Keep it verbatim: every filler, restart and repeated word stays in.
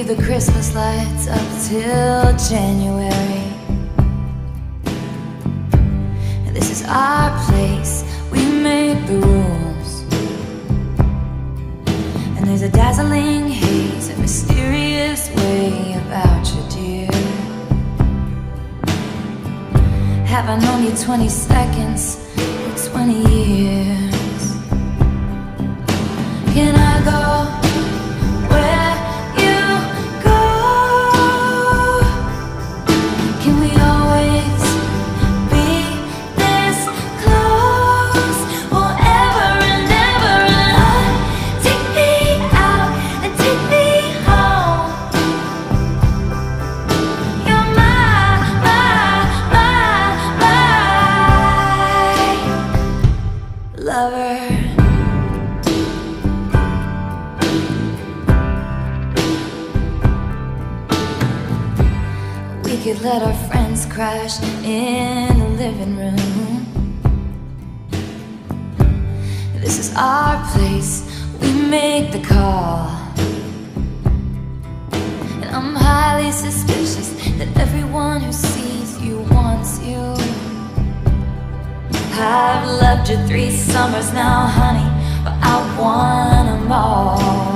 leave the Christmas lights up till January. This is our place, we make the rules. And there's a dazzling haze, a mysterious way about you, dear. Have I known you twenty seconds or twenty years? Can I go where you go? Can we always be this close forever and ever? And on, take me out and take me home. You're my, my, my, my lover. We could let our friends crash in the living room. This is our place, we make the call. And I'm highly suspicious that everyone who sees you wants you. I've loved you three summers now, honey, but I want them all.